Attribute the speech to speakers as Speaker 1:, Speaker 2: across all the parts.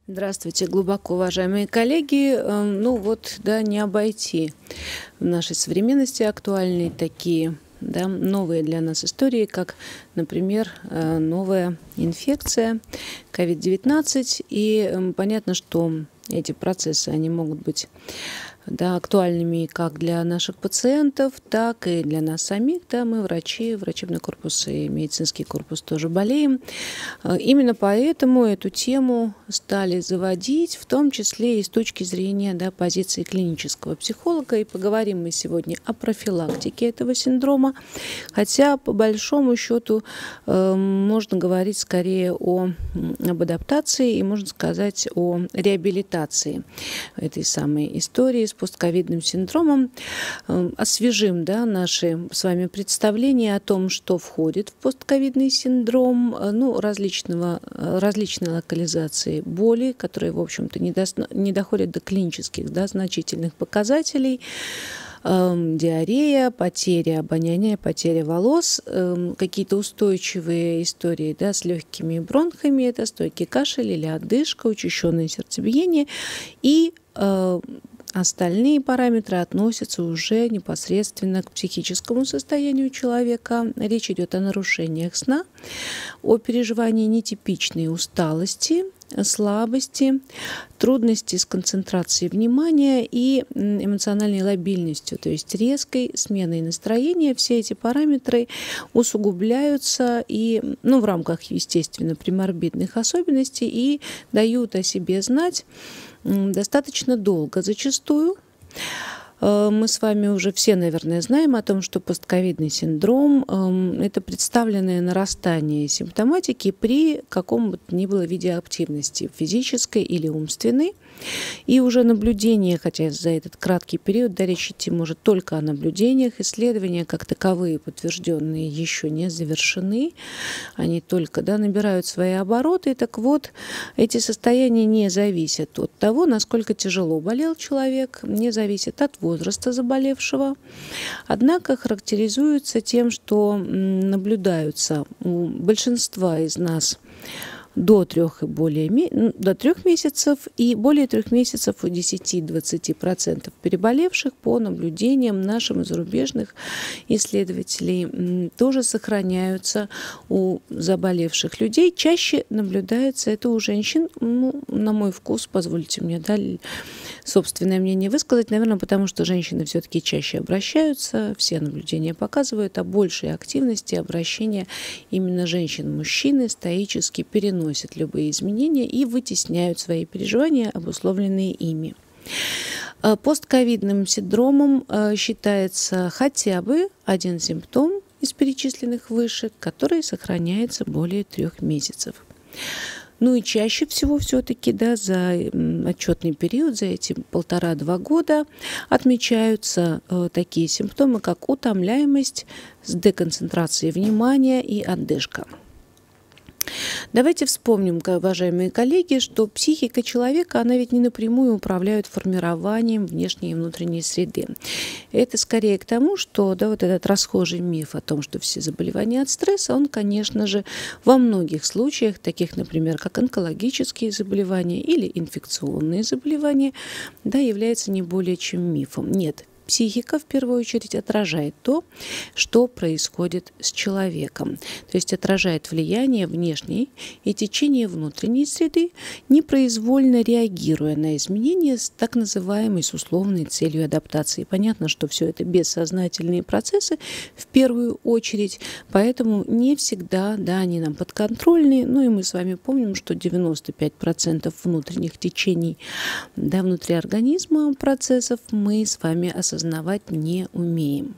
Speaker 1: Здравствуйте, глубоко уважаемые коллеги. Ну вот, да, не обойти в нашей современности актуальные такие, да, новые для нас истории, как, например, новая инфекция COVID-19. И понятно, что эти процессы, они могут быть, да, актуальными как для наших пациентов, так и для нас самих. Да, мы врачи, врачебный корпус и медицинский корпус тоже болеем. Именно поэтому эту тему стали заводить, в том числе и с точки зрения, да, позиции клинического психолога. И поговорим мы сегодня о профилактике этого синдрома. Хотя, по большому счету, можно говорить скорее об адаптации и, можно сказать, о реабилитации этой самой истории с постковидным синдромом. Освежим, да, наши с вами представления о том, что входит в постковидный синдром, ну, различной локализации боли, которые, в общем-то, не доходят до клинических, да, значительных показателей. Диарея, потеря обоняния, потеря волос, какие-то устойчивые истории, да, с легкими бронхами, это стойкий кашель или одышка, учащенное сердцебиение, и остальные параметры относятся уже непосредственно к психическому состоянию человека. Речь идет о нарушениях сна, о переживании нетипичной усталости, слабости, трудности с концентрацией внимания и эмоциональной лобильностью, то есть резкой сменой настроения. Все эти параметры усугубляются и, ну, в рамках, естественно, приморбидных особенностей и дают о себе знать достаточно долго. Зачастую мы с вами уже все, наверное, знаем о том, что постковидный синдром – это представленное нарастание симптоматики при каком бы то ни было виде активности, физической или умственной. И уже наблюдение, хотя за этот краткий период, да, речь идти может только о наблюдениях, исследования как таковые подтвержденные еще не завершены, они только, да, набирают свои обороты. Так вот, эти состояния не зависят от того, насколько тяжело болел человек, не зависят от возраста заболевшего, однако характеризуются тем, что наблюдаются у большинства из нас до 3 месяцев и более 3 месяцев у 10-20% переболевших по наблюдениям нашим и зарубежных исследователей тоже сохраняются у заболевших людей. Чаще наблюдается это у женщин, ну, на мой вкус, позвольте мне, да, собственное мнение высказать, наверное, потому что женщины все-таки чаще обращаются, все наблюдения показывают о большей активности обращения именно женщин. Мужчины стоически переносят любые изменения и вытесняют свои переживания, обусловленные ими. Постковидным синдромом считается хотя бы один симптом из перечисленных выше, который сохраняется более 3 месяцев. Ну и чаще всего все-таки, да, за отчетный период, за эти 1,5-2 года отмечаются такие симптомы, как утомляемость с деконцентрацией внимания и одышка. Давайте вспомним, уважаемые коллеги, что психика человека, она ведь не напрямую управляет формированием внешней и внутренней среды. Это скорее к тому, что, да, вот этот расхожий миф о том, что все заболевания от стресса, он, конечно же, во многих случаях, таких, например, как онкологические заболевания или инфекционные заболевания, да, является не более чем мифом. Нет. Психика, в первую очередь, отражает то, что происходит с человеком. То есть отражает влияние внешней и течение внутренней среды, непроизвольно реагируя на изменения с так называемой с условной целью адаптации. Понятно, что все это бессознательные процессы в первую очередь, поэтому не всегда, да, они нам подконтрольны. Ну и мы с вами помним, что 95% внутренних течений, да, внутри организма процессов мы с вами осознавать не умеем.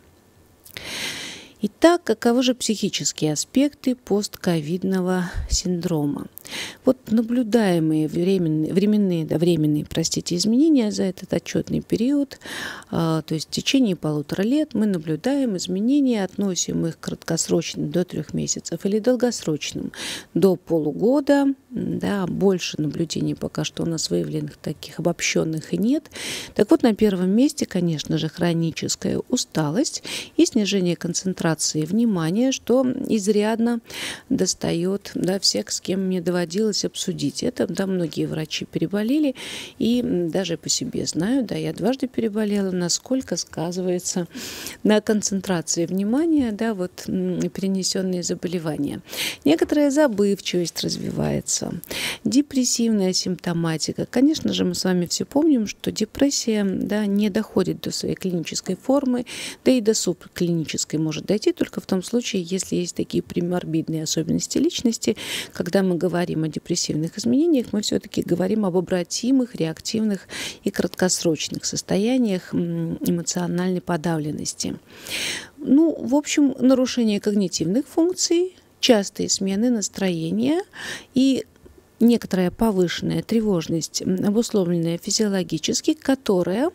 Speaker 1: Итак, каковы же психические аспекты постковидного синдрома? Вот наблюдаемые временные изменения за этот отчетный период, то есть в течение 1,5 лет мы наблюдаем изменения, относим их к краткосрочным до 3 месяцев или долгосрочным до полугода, да, больше наблюдений пока что у нас выявленных таких обобщенных и нет. Так вот, на первом месте, конечно же, хроническая усталость и снижение концентрации внимания, что изрядно достает, да, всех, с кем мне доводилось обсудить. Это, да, многие врачи переболели, и даже по себе знаю, да, я дважды переболела, насколько сказывается на концентрации внимания, да, вот перенесенные заболевания. Некоторая забывчивость развивается, депрессивная симптоматика. Конечно же, мы с вами все помним, что депрессия, да, не доходит до своей клинической формы, да и до субклинической может дойти только в том случае, если есть такие приморбидные особенности личности. Когда мы говорим о депрессивных изменениях, мы все-таки говорим об обратимых, реактивных и краткосрочных состояниях эмоциональной подавленности. Ну, в общем, нарушение когнитивных функций, частые смены настроения и некоторая повышенная тревожность, обусловленная физиологически, которая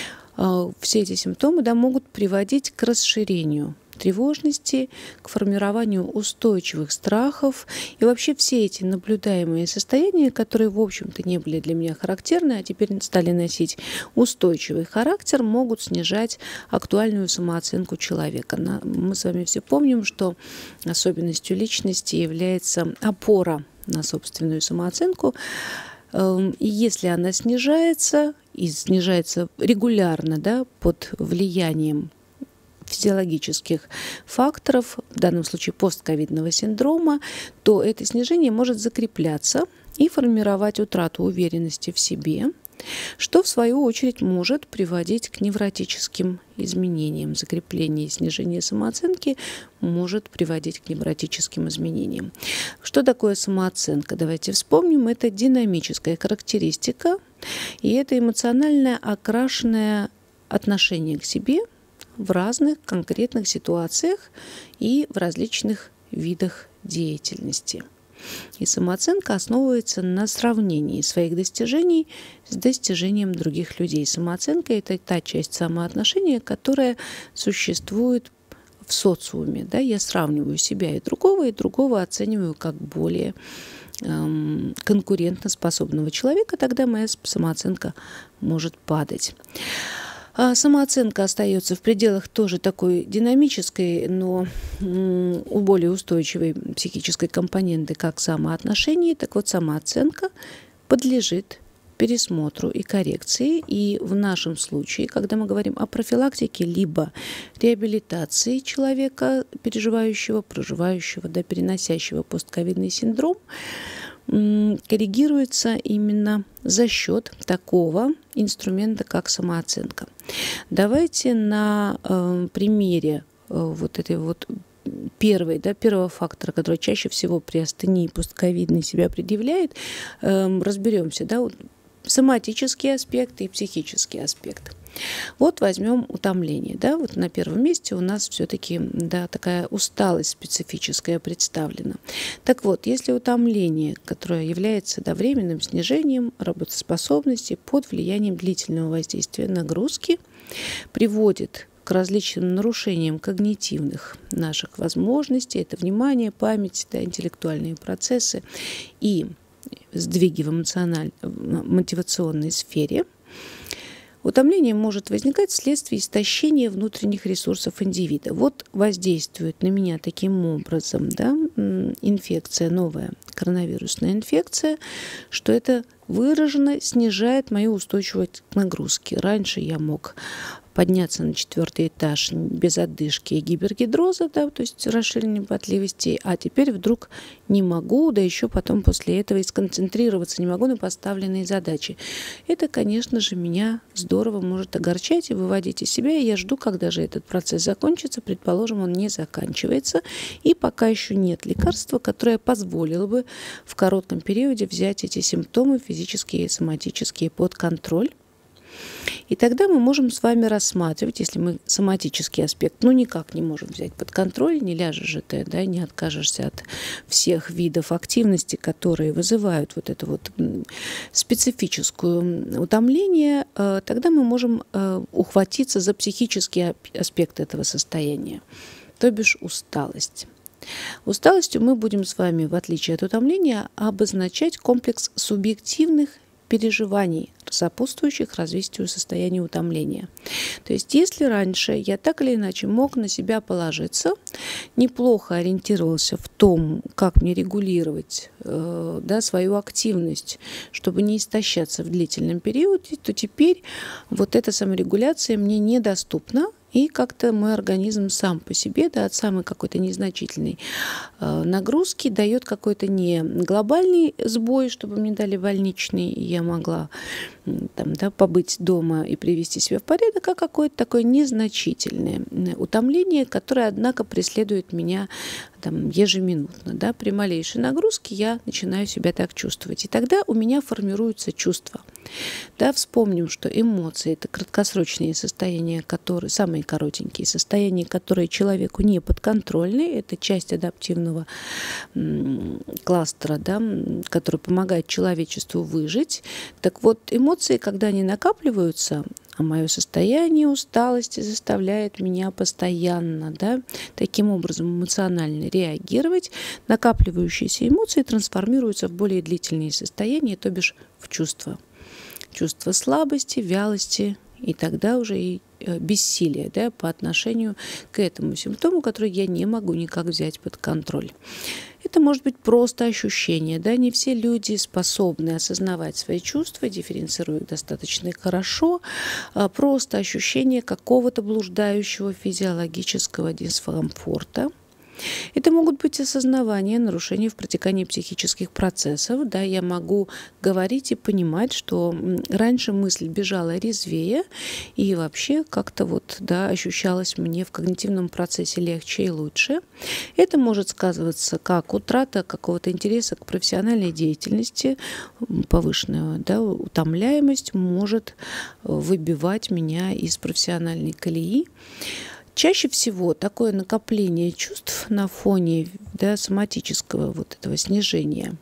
Speaker 1: все эти симптомы, да, могут приводить к расширению тревожности, к формированию устойчивых страхов. И вообще все эти наблюдаемые состояния, которые, в общем-то, не были для меня характерны, а теперь стали носить устойчивый характер, могут снижать актуальную самооценку человека. Мы с вами все помним, что особенностью личности является опора на собственную самооценку. И если она снижается, и снижается регулярно, да, под влиянием физиологических факторов, в данном случае постковидного синдрома, то это снижение может закрепляться и формировать утрату уверенности в себе, что в свою очередь может приводить к невротическим изменениям. Закрепление и снижение самооценки может приводить к невротическим изменениям. Что такое самооценка? Давайте вспомним. Это динамическая характеристика, и это эмоционально окрашенное отношение к себе в разных конкретных ситуациях и в различных видах деятельности. И самооценка основывается на сравнении своих достижений с достижением других людей. Самооценка – это та часть самоотношения, которая существует в социуме. Да? Я сравниваю себя и другого оцениваю как более конкурентоспособного человека, тогда моя самооценка может падать. Самооценка остается в пределах тоже такой динамической, но у более устойчивой психической компоненты, как самоотношение. Так вот, самооценка подлежит пересмотру и коррекции. И в нашем случае, когда мы говорим о профилактике либо реабилитации человека, переживающего, проживающего, да, переносящего постковидный синдром, коррегируется именно за счет такого инструмента, как самооценка. Давайте на примере вот этой вот первого фактора, который чаще всего при астении постковидной себя предъявляет, разберемся, да, соматический аспект и психический аспект. Вот возьмем утомление. Да? Вот на первом месте у нас все-таки, да, такая усталость специфическая представлена. Так вот, если утомление, которое является, да, временным снижением работоспособности под влиянием длительного воздействия нагрузки, приводит к различным нарушениям когнитивных наших возможностей, это внимание, память, да, интеллектуальные процессы и сдвиги в мотивационной сфере, утомление может возникать вследствие истощения внутренних ресурсов индивида. Вот воздействует на меня таким образом, да, инфекция, новая коронавирусная инфекция, что это выраженно снижает мою устойчивость к нагрузке. Раньше я мог подняться на 4-й этаж без отдышки и гипергидроза, да, то есть расширение потливости, а теперь вдруг не могу, да еще потом после этого и сконцентрироваться не могу на поставленные задачи. Это, конечно же, меня здорово может огорчать и выводить из себя, и я жду, когда же этот процесс закончится. Предположим, он не заканчивается, и пока еще нет лекарства, которое позволило бы в коротком периоде взять эти симптомы физические и соматические под контроль. И тогда мы можем с вами рассматривать, если мы соматический аспект, ну, никак не можем взять под контроль, не ляжешь же ты, да, не откажешься от всех видов активности, которые вызывают вот это вот специфическое утомление, тогда мы можем ухватиться за психический аспект этого состояния, то бишь усталость. Усталостью мы будем с вами, в отличие от утомления, обозначать комплекс субъективных переживаний, сопутствующих развитию состояния утомления. То есть, если раньше я так или иначе мог на себя положиться, неплохо ориентировался в том, как мне регулировать свою активность, чтобы не истощаться в длительном периоде, то теперь вот эта саморегуляция мне недоступна. И как-то мой организм сам по себе, от самой какой-то незначительной нагрузки дает какой-то не глобальный сбой, чтобы мне дали больничный, и я могла побыть дома и привести себя в порядок, а какое-то такое незначительное утомление, которое, однако, преследует меня ежеминутно. При малейшей нагрузке я начинаю себя так чувствовать. И тогда у меня формируются чувства. Вспомним, что эмоции – это краткосрочные состояния, самые коротенькие состояния, которые человеку не подконтрольны. Это часть адаптивного кластера, который помогает человечеству выжить. Так вот, эмоции, когда они накапливаются, а мое состояние усталости заставляет меня постоянно, таким образом эмоционально реагировать, накапливающиеся эмоции трансформируются в более длительные состояния, то бишь в чувства. Чувство слабости, вялости и тогда уже и бессилия по отношению к этому симптому, который я не могу никак взять под контроль. Это может быть просто ощущение. Не все люди способны осознавать свои чувства, дифференцируя их достаточно хорошо. Просто ощущение какого-то блуждающего физиологического дискомфорта. Это могут быть осознавания нарушений в протекании психических процессов. Я могу говорить и понимать, что раньше мысль бежала резвее и вообще как-то ощущалась мне в когнитивном процессе легче и лучше. Это может сказываться как утрата какого-то интереса к профессиональной деятельности, повышенная утомляемость может выбивать меня из профессиональной колеи. Чаще всего такое накопление чувств на фоне соматического этого снижения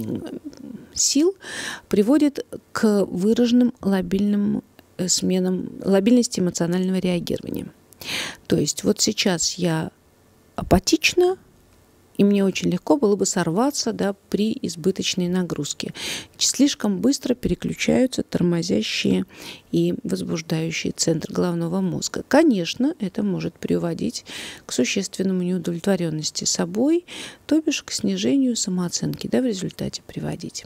Speaker 1: сил приводит к выраженным лобильным сменам лобильности эмоционального реагирования. То есть сейчас я апатична, и мне очень легко было бы сорваться при избыточной нагрузке. Слишком быстро переключаются тормозящие и возбуждающие центры головного мозга. Конечно, это может приводить к существенному неудовлетворенности собой, то бишь к снижению самооценки, в результате приводить.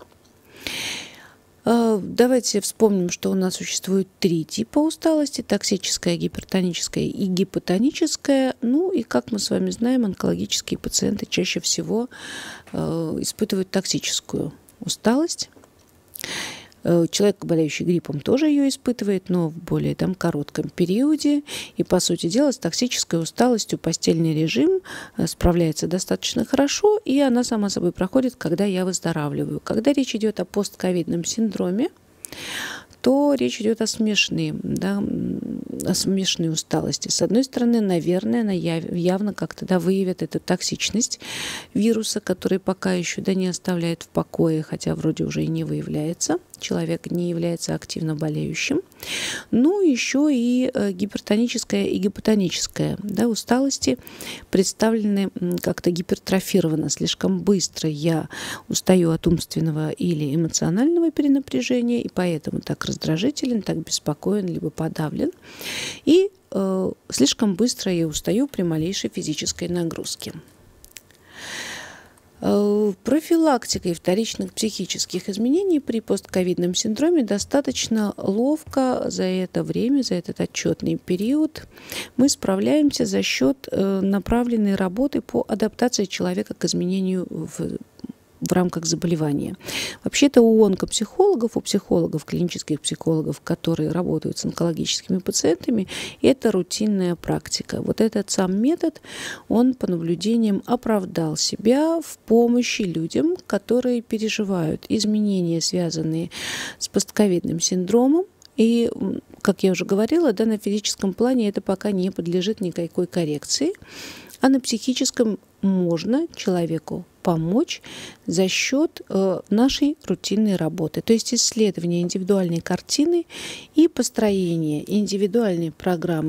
Speaker 1: Давайте вспомним, что у нас существует 3 типа усталости: токсическая, гипертоническая и гипотоническая. И, как мы с вами знаем, онкологические пациенты чаще всего испытывают токсическую усталость. Человек, болеющий гриппом, тоже ее испытывает, но в более коротком периоде. И, по сути дела, с токсической усталостью постельный режим справляется достаточно хорошо, и она сама собой проходит, когда я выздоравливаю. Когда речь идет о постковидном синдроме, то речь идет о смешанной усталости. С одной стороны, наверное, она явно как-то выявит эту токсичность вируса, который пока еще не оставляет в покое, хотя вроде уже и не выявляется. Человек не является активно болеющим. Еще и гипертоническая и гипотоническая усталости представлены как-то гипертрофированно. Слишком быстро я устаю от умственного или эмоционального перенапряжения, и поэтому так раздражителен, так беспокоен, либо подавлен. И слишком быстро я устаю при малейшей физической нагрузке. Профилактикой вторичных психических изменений при постковидном синдроме достаточно ловко за это время, за этот отчетный период мы справляемся за счет направленной работы по адаптации человека к изменению в рамках заболевания. Вообще-то у онкопсихологов, у психологов, клинических психологов, которые работают с онкологическими пациентами, это рутинная практика. Этот сам метод, он по наблюдениям оправдал себя в помощи людям, которые переживают изменения, связанные с постковидным синдромом. И, как я уже говорила, на физическом плане это пока не подлежит никакой коррекции, а на психическом можно человеку помочь за счет нашей рутинной работы, то есть исследования индивидуальной картины и построения индивидуальной программы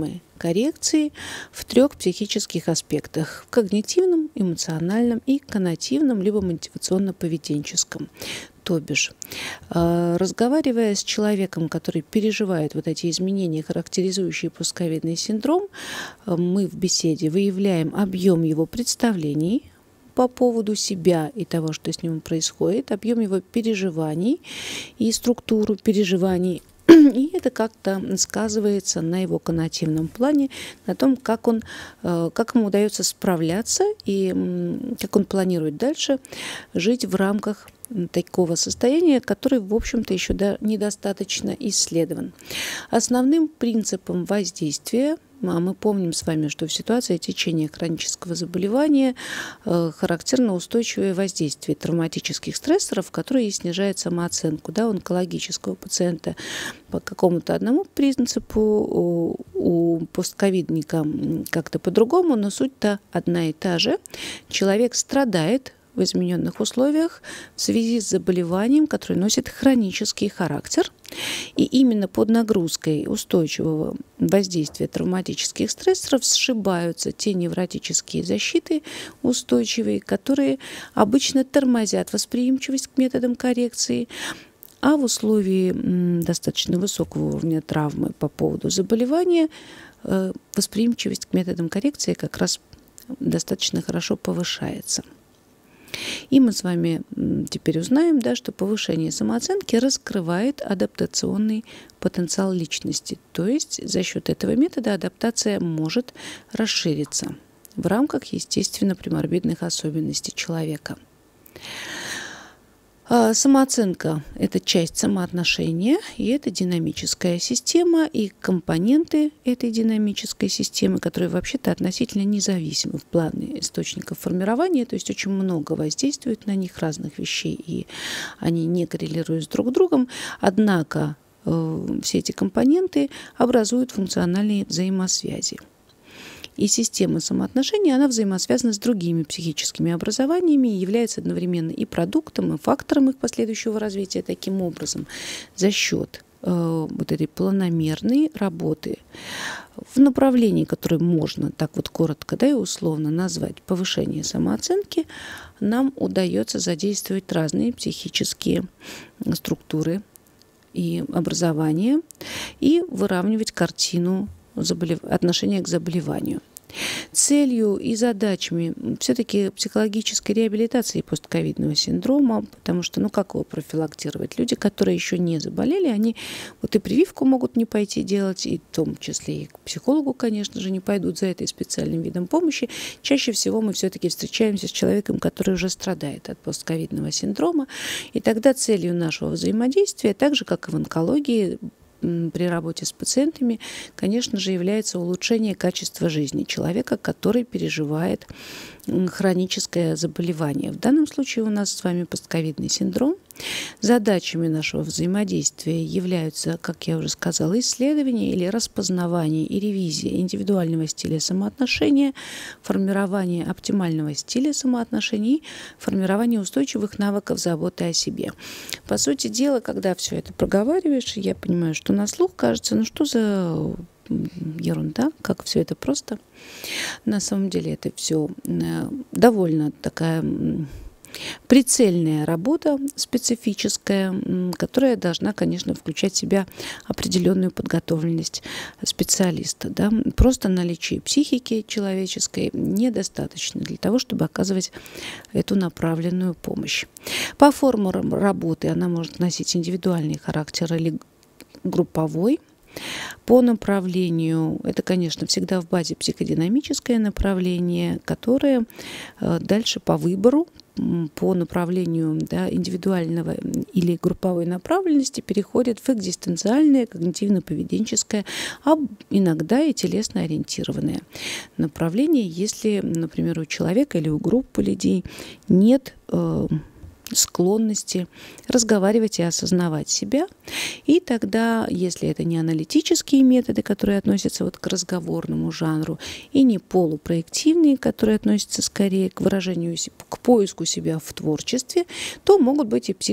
Speaker 1: коррекции в 3 психических аспектах: в когнитивном, эмоциональном и коннотивном, либо мотивационно-поведенческом. То бишь, разговаривая с человеком, который переживает вот эти изменения, характеризующие пусковидный синдром, мы в беседе выявляем объем его представлений по поводу себя и того, что с ним происходит, объем его переживаний и структуру переживаний. И это как-то сказывается на его коннотивном плане, на том, как ему удается справляться и как он планирует дальше жить в рамках такого состояния, который, в общем-то, еще недостаточно исследован. Основным принципом воздействия, а мы помним с вами, что в ситуации течения хронического заболевания характерно устойчивое воздействие травматических стрессоров, которые снижают самооценку. Да, у онкологического пациента по какому-то одному принципу, у постковидника как-то по-другому, но суть-то одна и та же. Человек страдает в измененных условиях в связи с заболеванием, которое носит хронический характер. И именно под нагрузкой устойчивого воздействия травматических стрессоров сшибаются те невротические защиты устойчивые, которые обычно тормозят восприимчивость к методам коррекции, а в условии достаточно высокого уровня травмы по поводу заболевания восприимчивость к методам коррекции как раз достаточно хорошо повышается. И мы с вами теперь узнаем, да, что повышение самооценки раскрывает адаптационный потенциал личности. То есть за счет этого метода адаптация может расшириться в рамках, естественно, приморбидных особенностей человека. Самооценка – это часть самоотношения, и это динамическая система, и компоненты этой динамической системы, которые вообще-то относительно независимы в плане источников формирования, то есть очень много воздействует на них разных вещей, и они не коррелируют друг с другом, однако все эти компоненты образуют функциональные взаимосвязи. И система самоотношений, она взаимосвязана с другими психическими образованиями и является одновременно и продуктом, и фактором их последующего развития. Таким образом, за счет вот этой планомерной работы в направлении, которое можно так вот коротко, да, и условно назвать повышение самооценки, нам удается задействовать разные психические структуры и образования и выравнивать картину отношение к заболеванию. Целью и задачами все-таки психологической реабилитации постковидного синдрома, потому что, как его профилактировать? Люди, которые еще не заболели, они вот и прививку могут не пойти делать, и в том числе и к психологу, конечно же, не пойдут за этой специальным видом помощи. Чаще всего мы все-таки встречаемся с человеком, который уже страдает от постковидного синдрома, и тогда целью нашего взаимодействия, так же, как и в онкологии, при работе с пациентами, конечно же, является улучшение качества жизни человека, который переживает хроническое заболевание. В данном случае у нас с вами постковидный синдром. Задачами нашего взаимодействия являются, как я уже сказала, исследование или распознавание и ревизия индивидуального стиля самоотношения, формирование оптимального стиля самоотношений, формирование устойчивых навыков заботы о себе. По сути дела, когда все это проговариваешь, я понимаю, что на слух кажется, что за ерунда, как все это просто. На самом деле это все довольно такая прицельная работа специфическая, которая должна, конечно, включать в себя определенную подготовленность специалиста. Да? Просто наличие психики человеческой недостаточно для того, чтобы оказывать эту направленную помощь. По формам работы она может носить индивидуальный характер или групповой. По направлению, это, конечно, всегда в базе психодинамическое направление, которое дальше по выбору, по направлению, да, индивидуального или групповой направленности переходит в экзистенциальное, когнитивно-поведенческое, а иногда и телесно-ориентированное направление, если, например, у человека или у группы людей нет склонности разговаривать и осознавать себя. И тогда, если это не аналитические методы, которые относятся вот к разговорному жанру, и не полупроективные, которые относятся скорее к выражению, к поиску себя в творчестве, то могут быть и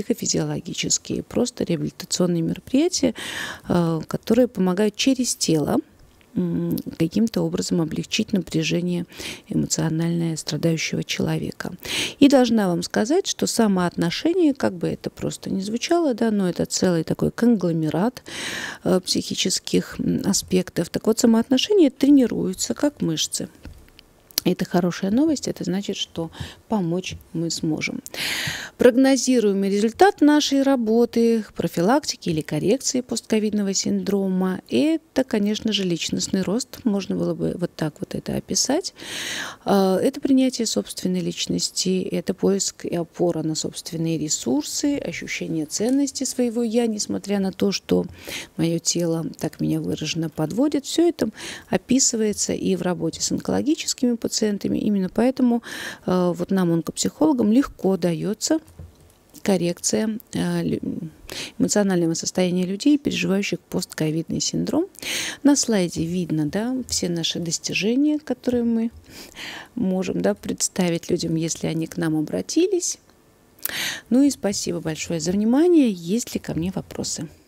Speaker 1: психофизиологические, просто реабилитационные мероприятия, которые помогают через тело каким-то образом облегчить напряжение эмоциональное страдающего человека. И должна вам сказать, что самоотношение, как бы это просто не звучало, да, но это целый такой конгломерат психических аспектов. Так вот, самоотношения тренируются как мышцы. Это хорошая новость, это значит, что помочь мы сможем. Прогнозируемый результат нашей работы, профилактики или коррекции постковидного синдрома – это, конечно же, личностный рост. Можно было бы вот так вот это описать. Это принятие собственной личности, это поиск и опора на собственные ресурсы, ощущение ценности своего «я», несмотря на то, что мое тело, так меня выраженно, подводит. Все это описывается и в работе с онкологическими пациентами. Именно поэтому вот нам, онкопсихологам, легко дается коррекция эмоционального состояния людей, переживающих постковидный синдром. На слайде видно, да, все наши достижения, которые мы можем, да, представить людям, если они к нам обратились. Ну и спасибо большое за внимание. Есть ли ко мне вопросы?